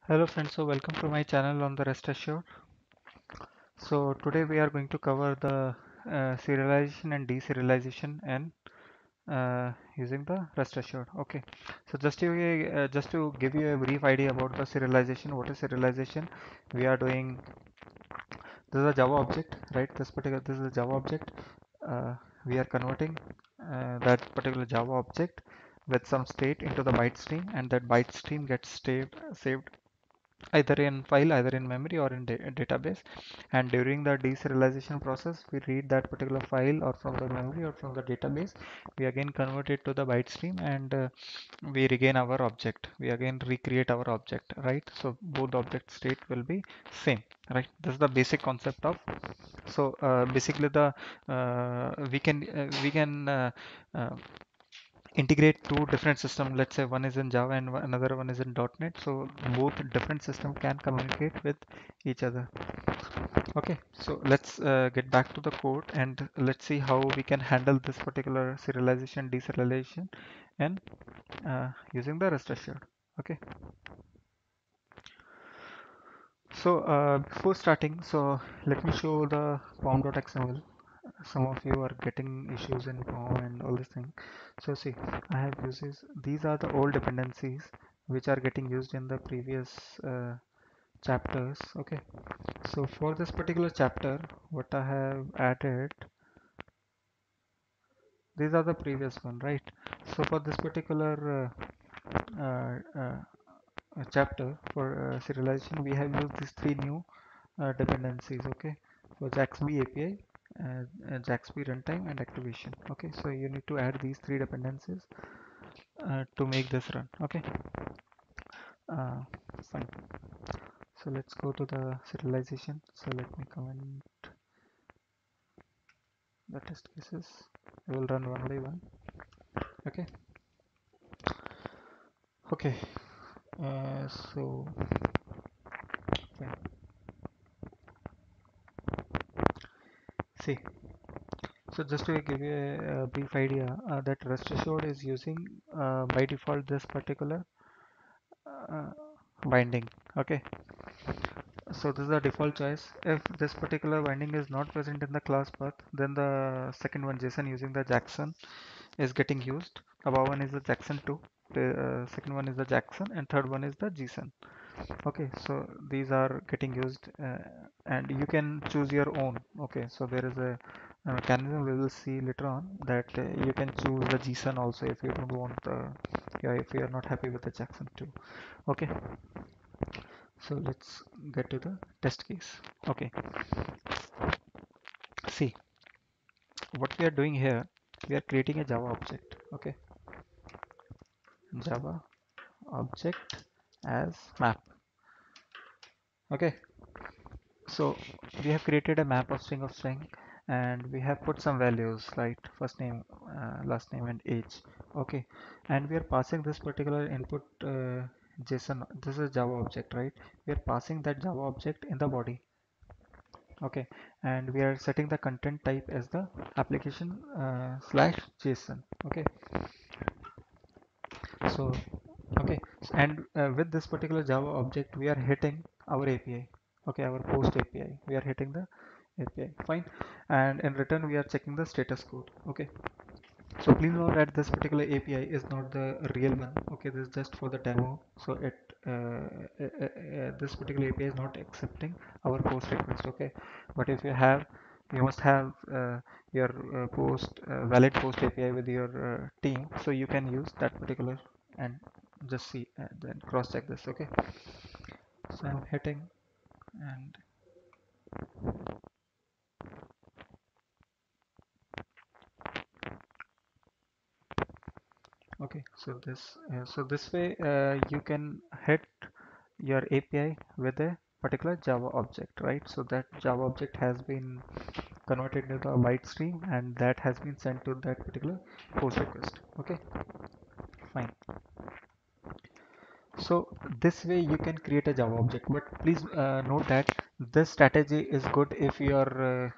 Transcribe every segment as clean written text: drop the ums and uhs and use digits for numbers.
Hello friends, so welcome to my channel on the Rest Assured. So today we are going to cover the serialization and deserialization and using the Rest Assured. Okay, so just to give you a brief idea about the serialization. What is serialization? We are doing this is a Java object, right? This is a Java object. We are converting that particular Java object with some state into the byte stream, and that byte stream gets saved either in file, either in memory or in database. And during the deserialization process, we read that particular file or from the memory or from the database. We again convert it to the byte stream, and we regain our object. We again recreate our object, right? So both the object state will be same, right? This is the basic concept of. So basically, the we can uh, integrate two different systems. Let's say one is in Java and another one is in .NET, so both different system can communicate with each other. Okay, so let's get back to the code and let's see how we can handle this particular serialization, deserialization, and using the rest assured. Okay, so before starting, so let me show the pom.xml. Some of you are getting issues in POM and all this thing. So see, I have uses. These are the old dependencies which are getting used in the previous chapters. Okay. So for this particular chapter, what I have added, these are the previous one, right? So for this particular chapter for serialization, we have used these three new dependencies. Okay. For JAXB API, JAXB runtime and activation. Okay, so you need to add these three dependencies to make this run. Okay, uh, fine. So let's go to the serialization. So let me comment the test cases. I will run one by one. Okay. Okay. So fine. See. So just to give you a brief idea, that Rest Assured is using by default this particular uh, binding. Okay. So this is the default choice. If this particular binding is not present in the class path, then the second one, JSON using the Jackson, is getting used. Above one is the Jackson 2, the second one is the Jackson, and third one is the JSON. Okay, so these are getting used, and you can choose your own. Okay, so there is a mechanism we will see later on that you can choose the JSON also if you don't want yeah, if you are not happy with the Jackson 2. Okay, so let's get to the test case. Okay, see what we are doing here. We are creating a Java object. Okay, Java object as map. Okay, so we have created a map of string and we have put some values, right? First name, last name, and age. Okay, and we are passing this particular input JSON. This is Java object, right? We are passing that Java object in the body. Okay, and we are setting the content type as the application slash JSON. Okay, so okay, and with this particular Java object, we are hitting our API. Okay, our post API. We are hitting the API. Fine, and in return, we are checking the status code. Okay, so please note that this particular API is not the real one. Okay, this is just for the demo. So this particular API is not accepting our post request. Okay, but if you have, you must have your post valid post API with your team, so you can use that particular and just see then cross check this. Okay, so I'm hitting and okay, so this way you can hit your API with a particular Java object, right? So that Java object has been converted into a byte stream and that has been sent to that particular post request. Okay, fine. So this way you can create a Java object, but please note that this strategy is good if your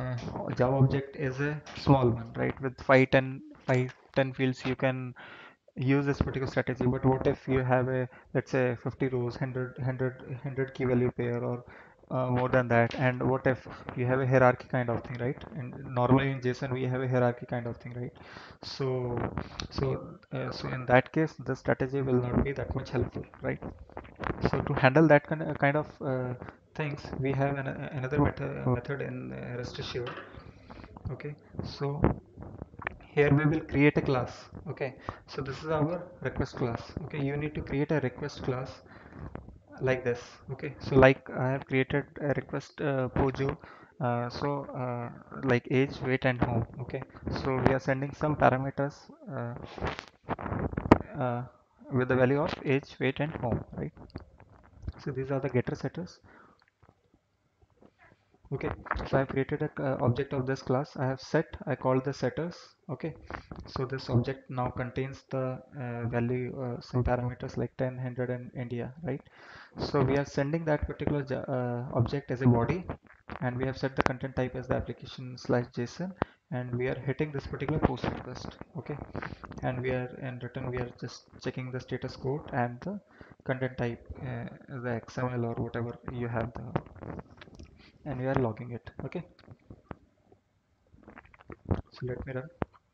Java object is a small one, right? With 5, 10 fields, you can use this particular strategy. But what if you have a, let's say, 50 rows, 100 key value pair, or more than that? And what if you have a hierarchy kind of thing, right? And normally in JSON we have a hierarchy kind of thing, right? So so in that case the strategy will not be that much helpful, right? So to handle that kind of things, we have another method in REST Assured. Okay, so here we will create a class. Okay, so this is our request class. Okay, you need to create a request class like this. Okay, so like I have created a request Pojo, like age, weight and home. Okay, so we are sending some parameters uh, with the value of age, weight and home, right? So these are the getter setters. Okay, so I've created a object of this class. I have set, I call the setters. Okay, so this object now contains the value, some parameters like 10, 100 and India, right? So we are sending that particular object as a body, and we have set the content type as the application slash JSON, and we are hitting this particular post request. Okay, and we are in return we are just checking the status code and the content type, the XML or whatever you have the, and we are logging it. Okay, so let me run.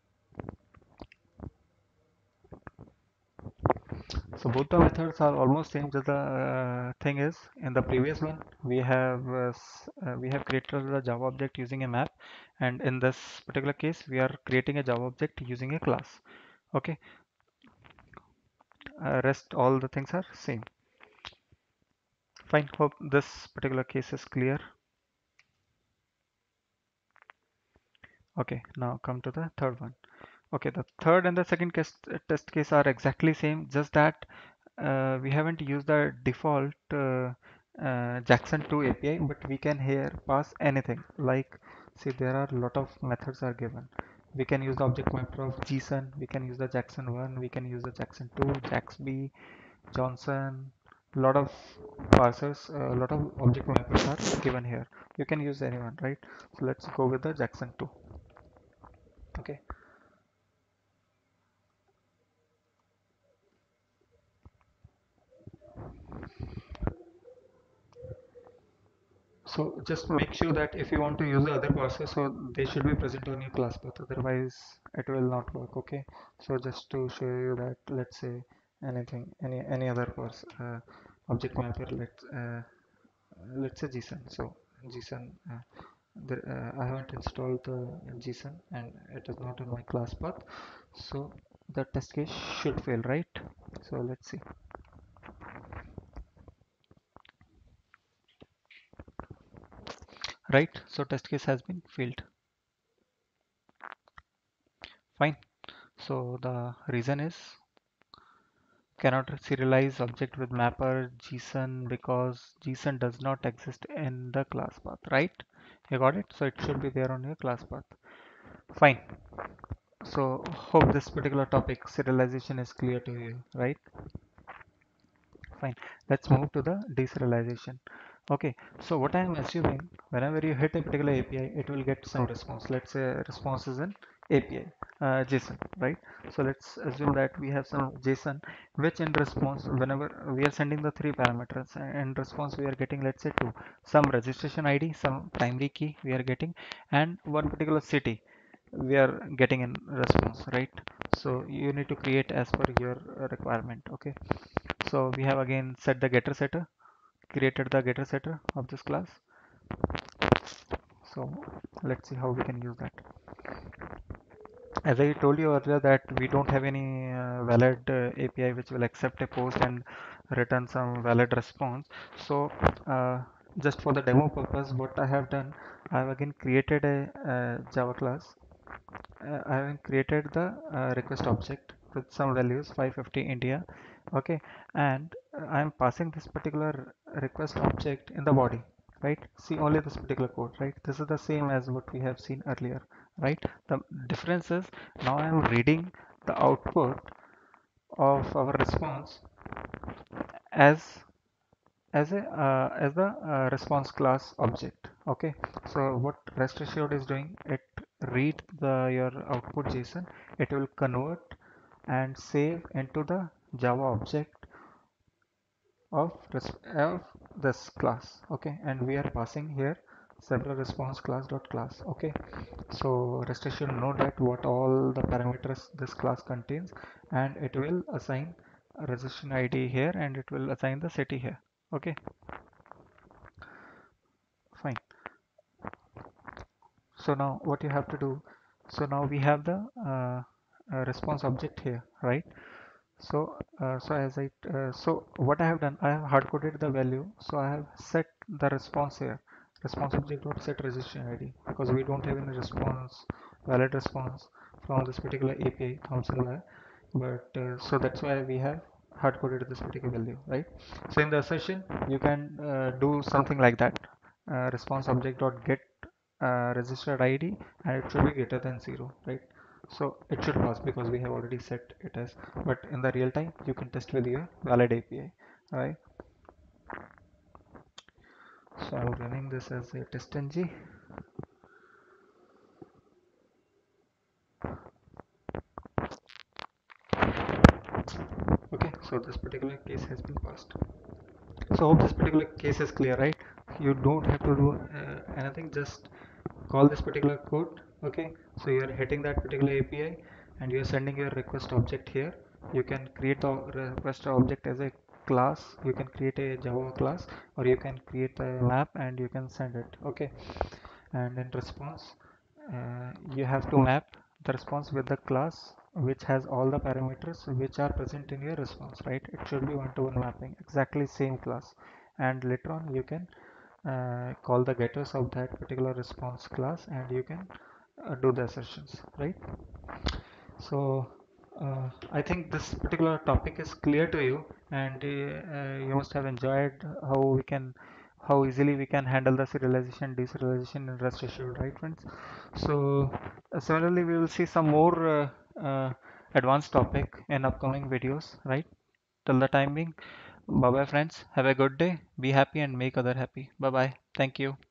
So both the methods are almost same. Just the thing is, in the previous one we have created the Java object using a map, and in this particular case we are creating a Java object using a class. Okay, rest all the things are same. Fine. Hope this particular case is clear. Okay, now come to the third one. Okay, the third and the second test case are exactly same, just that we haven't used the default Jackson 2 API, but we can here pass anything. Like, see, there are a lot of methods are given. We can use the object mapper of JSON, we can use the Jackson 1, we can use the Jackson 2, JaxB, Johnson, lot of parsers, a lot of object mappers are given here. You can use anyone, right? So let's go with the Jackson 2. Okay. So just make sure that if you want to use the other parser, so they should be present on your class path. Otherwise, it will not work. Okay. So just to show you that, let's say anything, any other parse object mapper. Let's say JSON. So JSON. I haven't installed the JSON and it is not in my class path. So the test case should fail, right? So let's see. Right. So test case has been failed. Fine. So the reason is cannot serialize object with mapper JSON because JSON does not exist in the class path, right? You got it? So it should be there on your class path. Fine. So hope this particular topic serialization is clear to you, right? Fine. Let's move to the deserialization. Okay, so what I am assuming, whenever you hit a particular API, it will get some response. Let's say response is an API, JSON, right? So let's assume that we have some JSON, which in response, whenever we are sending the three parameters, in response we are getting, let's say two, some registration ID, some primary key we are getting, and one particular city we are getting in response, right? So you need to create as per your requirement. Okay, so we have again set the getter setter, created the getter setter of this class. So let's see how we can use that. As I told you earlier that we don't have any valid API which will accept a post and return some valid response. So just for the demo purpose, what I have done, I have again created a Java class. I have created the request object with some values 550 India. Okay, and I am passing this particular request object in the body, right? See only this particular code, right? This is the same as what we have seen earlier, right? The difference is now I am reading the output of our response as as the response class object. Okay, so what rest assured is doing, it read the your output JSON, it will convert and save into the Java object of this class. Okay, and we are passing here several response class. Okay, so rest assured know that what all the parameters this class contains, and it will assign a registration ID here and it will assign the city here. Okay, fine. So now what you have to do, so now we have the response object here, right? So what I have done, I have hard coded the value. So I have set the response here. Response object dot set registration ID, because we don't have any response, valid response from this particular API Thomson. But so that's why we have hard coded this particular value, right? So in the assertion, you can do something like that. Response object dot get registered ID, and it should be greater than 0, right? So it should pass because we have already set it as, but in the real time you can test with your valid API, right? So I'm running this as a test ng. Okay, so this particular case has been passed. So hope this particular case is clear, right? You don't have to do anything, just call this particular code. Okay, so you are hitting that particular API and you are sending your request object here. You can create the request object as a class, you can create a Java class, or you can create a map and you can send it. Okay, and in response, you have to map the response with the class which has all the parameters which are present in your response, right? It should be one-to-one mapping, exactly same class. And later on you can call the getters of that particular response class and you can do the assertions, right? So I think this particular topic is clear to you, and you must have enjoyed how easily we can handle the serialization, deserialization in Rust assured, right, friends? So similarly, we will see some more advanced topic in upcoming videos, right? Till the time being, bye bye, friends. Have a good day. Be happy and make other happy. Bye bye. Thank you.